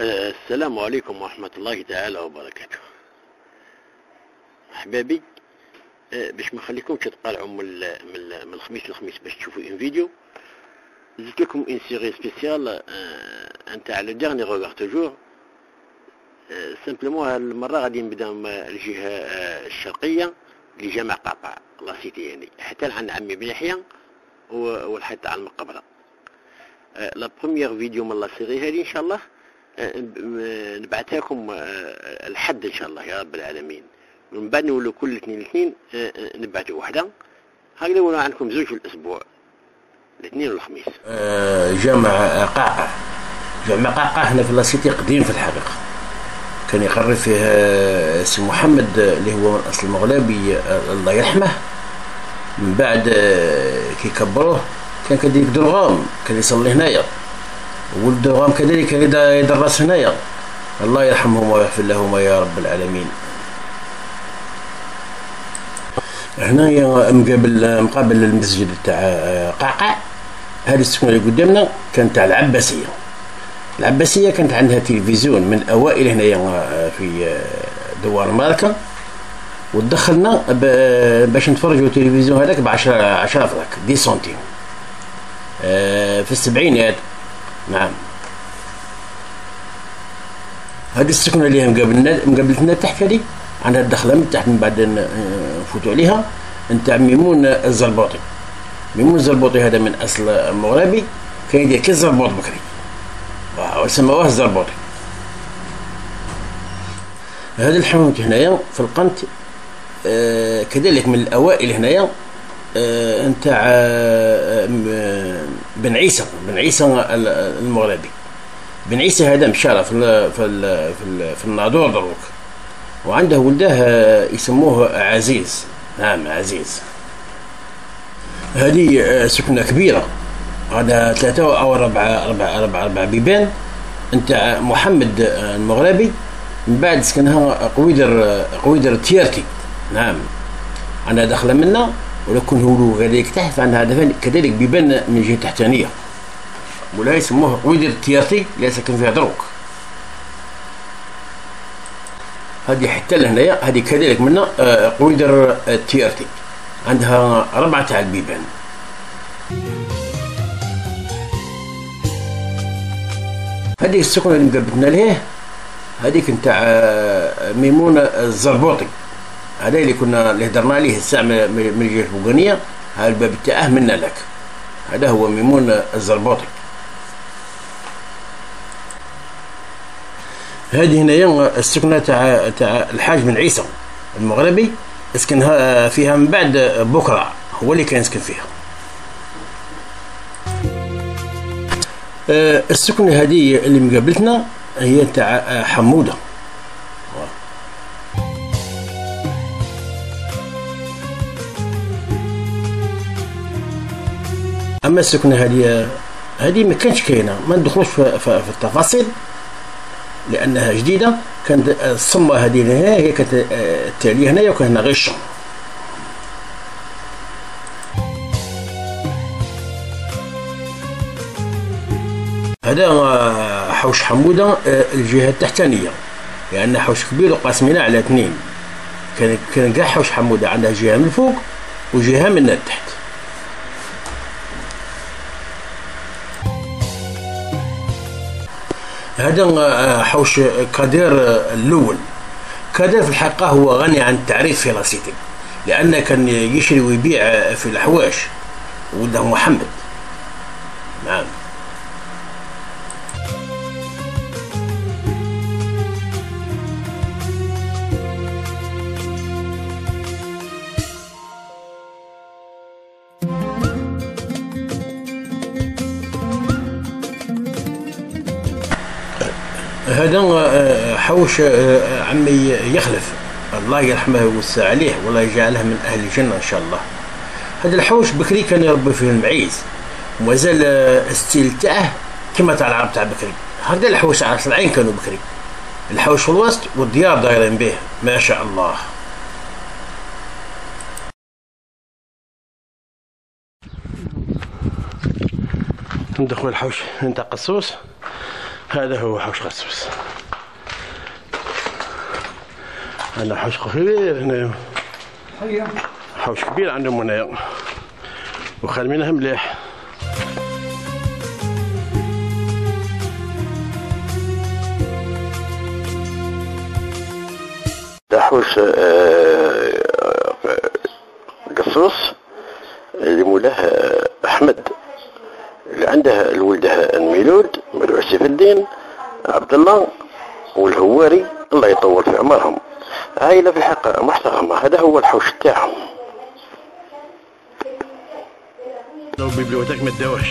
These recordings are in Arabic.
السلام عليكم ورحمة الله تعالى وبركاته. أحبابي، باش ما نخليكمش تطالعوا من الخميس للخميس باش تشوفوا ان فيديو، جبت لكم ان سيري سبيسيال نتاع لو ديرني روغار توجور. سامبلومون هاد المرة غادي نبدا من الجهة الشرقية لجامع قعقاع لا سيتي، يعني حتى لعند عمي بن يحيى والحتى على المقبرة. لا بروميير فيديو من لا سيري هذه ان شاء الله نبعثها لكم الحد ان شاء الله يا رب العالمين، ومن بعد نولوا كل اثنين نبعثوا وحده، هكذا نولوا عندكم زوج في الاسبوع، الاثنين والخميس. جامع قعقاع. جامع قعقاع هنا في لاسيتي قديم في الحقيقه، كان يقرر فيه سي محمد اللي هو من اصل مغلبي الله يرحمه. من بعد كي كبروه كان كذلك درغام كان يصلي هنايا، ولد درغام كذلك كان يدرس هنايا، الله يرحمهما ويغفر لهما يا رب العالمين. هنايا مقابل المسجد تاع قعقاع، هذه السكنه اللي قدامنا كانت تاع العباسيه. العباسيه كانت عندها تلفزيون من اوائل هنايا في دوار ماركه، ودخلنا باش نتفرجوا التلفزيون هذاك ب 10 فراك 10 سنتيم في السبعينات. نعم، هذه السكنه اللي مقابلتنا تحت هذه عندها الدخله من تحت، من بعد نفوتوا عليها نتاع ميمون الزربوطي. ميمون الزربوطي هذا من اصل مغربي، كان يدير كي الزربوط بكري وسموه الزربوطي. هذا الحانوت هنايا في القنت كذلك من الاوائل هنايا نتاع بن عيسى المغربي. بن عيسى هذا مشى في الناظور دروك، وعنده ولده يسموه عزيز. نعم عزيز. هذه سكنة كبيرة، هذا 3 أو 4 بيبان نتاع محمد المغربي. من بعد سكنها قويدر تياركي. نعم، عندها دخلة منا، ولكن هو كذلك تحت عندها كذلك بيبان من الجهة التحتانية، ولا يسموه قويدر تياركي اللي ساكن فيها دروك. هذه حتى لهنايا هذه كذلك منا قويدر تيارتي، عندها 4 تاع البيبان. هذه السكنة اللي مقابلتنا ليه هذيك نتاع ميمون الزربوطي، هذا اللي هدرنا عليه الساعة من الجهة الفوقانية، هذا الباب تاعه منا لك، هذا هو ميمون الزربوطي. هذه هنايا السكنة تاع الحاج بن عيسى المغربي، سكن فيها من بعد بكرة، هو اللي كان يسكن فيها. السكنة هذه اللي مقابلتنا هي تاع حمودة. أما السكنة هذه ما كانش كاينة، ما ندخلوش في التفاصيل لأنها جديدة. كانت الصمة هذه هي كانت التالية هنايا، وكان هنا غير الشام. هذا حوش حمودة الجهة التحتانية، لأن حوش كبير وقاسمين على 2. كان كاع حوش حمودة عندها جهة من الفوق وجهة من التحت. هذا حوش كادير الأول. كادير في الحقيقة هو غني عن التعريف في لاسيتي، لأنه كان يشري ويبيع في الحواش، ولده محمد. نعم. هذا حوش عمي يخلف، الله يرحمه ويوسع عليه، والله يجعله من أهل الجنة إن شاء الله. هذا الحوش بكري كان يربي فيه المعيز، ومازال الستيل تاعه كما تاع العرب تاع بكري. هذا الحوش على العين كانوا بكري، الحوش في الوسط والديار دايرين به ما شاء الله. ندخل الحوش نتاع قصوص. هذا هو حوش قصوص. أنا حوش كبير هنا، حوش كبير عندهم هنا وخال منها مليح. حوش قصوص اللي مولاه أحمد، اللي عنده الولده الميلود مدعو سيف الدين عبد الله والهواري، الله يطول في عمرهم، عائلة في الحق محترمة. هذا هو الحوش تاعهم. لو بيبليوتيك ما تداوش.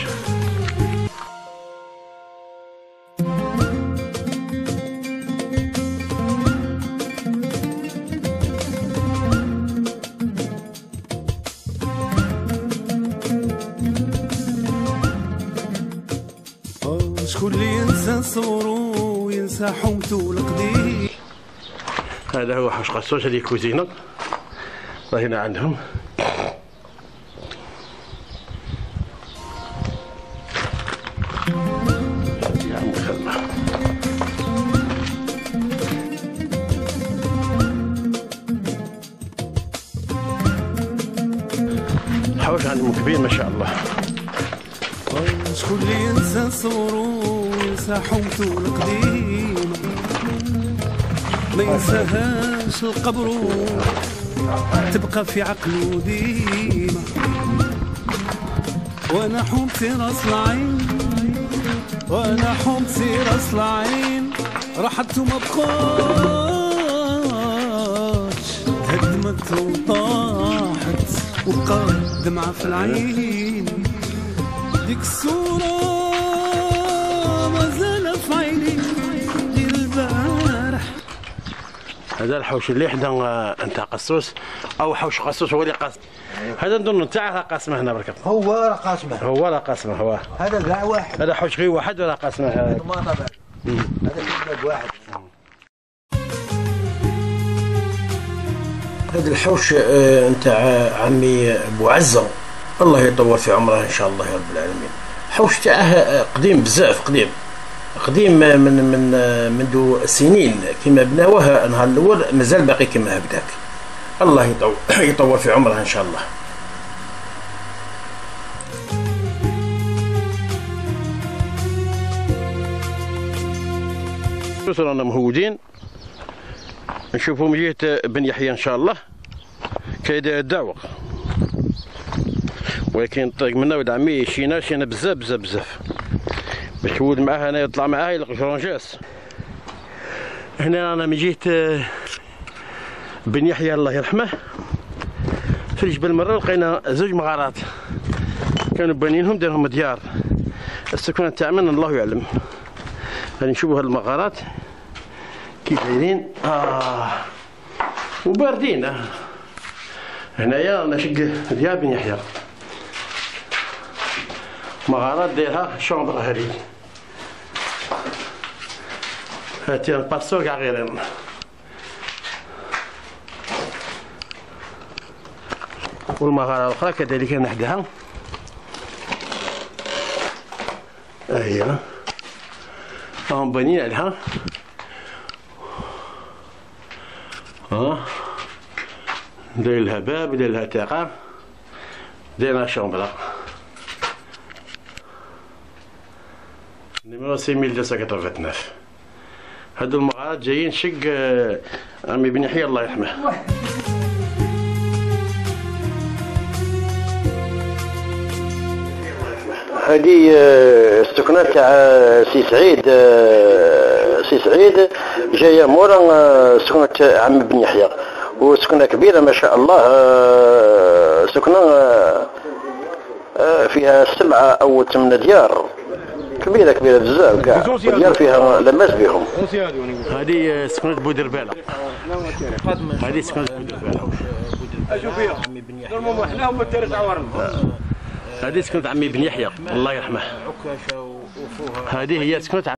شكون اللي ينسى صورو وينسى حومتو القديم. هذا هو حوش قصوص، هذه كوزينة هنا عندهم. يا عم خدمة. حوش عندهم كبير ما شاء الله. شكون اللي ينسى صورو وينسى حومتو القديم، ما ينساهاش القبر تبقى في عقلو ديما. وانا حومتي راس العين، وانا حومتي راس العين، راحت وما بقاش، هدمت وطاحت وبقى دمعة في العين. ديك الصورة مازال في عيني ديال البارح. هذا الحوش اللي حدا نتاع قصوص او حوش قصوص هو اللي قاسم. هذا نظن نتاعها قاسمه هنا برك. هو راه قاسمه. هو راه قاسمه. هو هذا كاع واحد. هذا حوش غير واحد ولا قاسمه؟ هذا كله واحد. هذا الحوش نتاع عمي ابو عزه، الله يطول في عمره ان شاء الله يا رب العالمين. حوش تاعه قديم بزاف، قديم منذ سنين كما بناوها النهار الاول، مازال باقي كما هكذاك. الله يطول في عمره ان شاء الله. رانا مهودين نشوفوا من جهه بن يحيى ان شاء الله كيداير الدعوه، ولكن الطريق منا ولد عمي شينا بزاف باش تولد معاه انا يطلع معاه يلقى فرونجاس. هنا انا من جهه بن يحيى الله يرحمه في الجبل مرة لقينا زوج مغارات كانوا بانينهم دارهم ديار. السكنة تاع من الله يعلم. غادي نشوفوا هاد المغارات كيف دايرين وباردين. هنايا رانا شق ديال بن يحيى، مغارات دايرها شومبر هادي، هاتي نباسو كاع غيرين. والمغارة الأخرى كذلك نحدها، هي راهم بانيين عليها. داير لها باب، داير لها تاقة، داير لها شومبرا. نيميرو 6289. هادو المغارات جايين شق عمي بن يحيى الله يرحمه. هذه السكنة تاع سي سعيد جاية مورا سكنة عم بن يحيى، وسكنة كبيرة ما شاء الله. سكنة فيها 7 أو 8 ديار، كبيرة بزاف كاع، وديار فيها لماس بهم. هذه سكنة بودربالة، هذه سكنة بودربالة. هذه سكنة عمي بن يحيى الله يرحمه. هذه هي سكنة